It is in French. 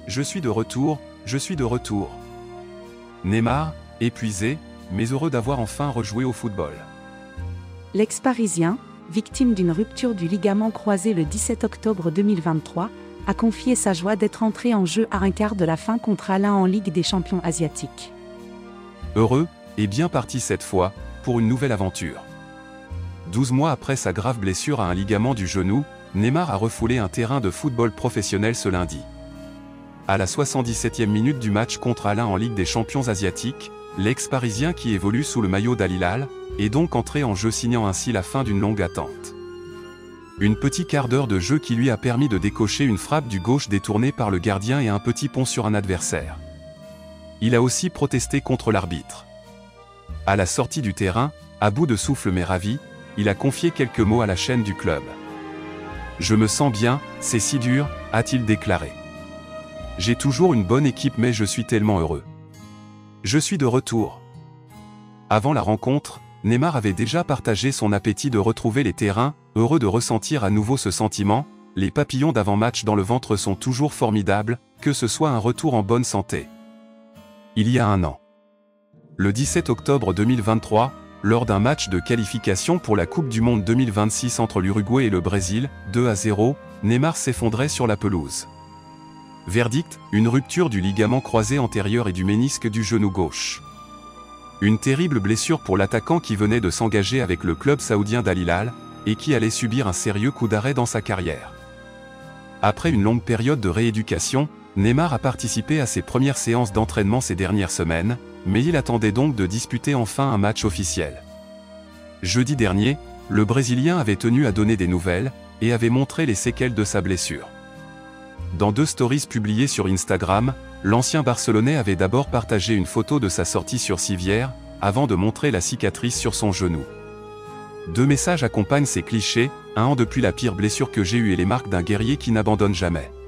Je suis de retour, je suis de retour. Neymar, épuisé, mais heureux d'avoir enfin rejoué au football. L'ex-parisien, victime d'une rupture du ligament croisé le 17 octobre 2023, a confié sa joie d'être entré en jeu à un quart de la fin contre Al-Ahly en Ligue des champions asiatiques. Heureux, et bien parti cette fois, pour une nouvelle aventure. 12 mois après sa grave blessure à un ligament du genou, Neymar a refoulé un terrain de football professionnel ce lundi. À la 77e minute du match contre Al-Ahly en Ligue des champions asiatiques, l'ex-parisien qui évolue sous le maillot d'Al Hilal est donc entré en jeu, signant ainsi la fin d'une longue attente. Une petite quart d'heure de jeu qui lui a permis de décocher une frappe du gauche détournée par le gardien et un petit pont sur un adversaire. Il a aussi protesté contre l'arbitre. À la sortie du terrain, à bout de souffle mais ravi, il a confié quelques mots à la chaîne du club. « Je me sens bien, c'est si dur », a-t-il déclaré. « J'ai toujours une bonne équipe mais je suis tellement heureux. Je suis de retour. » Avant la rencontre, Neymar avait déjà partagé son appétit de retrouver les terrains, heureux de ressentir à nouveau ce sentiment. Les papillons d'avant-match dans le ventre sont toujours formidables, que ce soit un retour en bonne santé. Il y a un an. Le 17 octobre 2023, lors d'un match de qualification pour la Coupe du Monde 2026 entre l'Uruguay et le Brésil, 2-0, Neymar s'effondrait sur la pelouse. Verdict, une rupture du ligament croisé antérieur et du ménisque du genou gauche. Une terrible blessure pour l'attaquant qui venait de s'engager avec le club saoudien d'Al Hilal, et qui allait subir un sérieux coup d'arrêt dans sa carrière. Après une longue période de rééducation, Neymar a participé à ses premières séances d'entraînement ces dernières semaines, mais il attendait donc de disputer enfin un match officiel. Jeudi dernier, le Brésilien avait tenu à donner des nouvelles, et avait montré les séquelles de sa blessure. Dans 2 stories publiées sur Instagram, l'ancien Barcelonais avait d'abord partagé une photo de sa sortie sur civière, avant de montrer la cicatrice sur son genou. 2 messages accompagnent ces clichés, un an depuis la pire blessure que j'ai eue et les marques d'un guerrier qui n'abandonne jamais.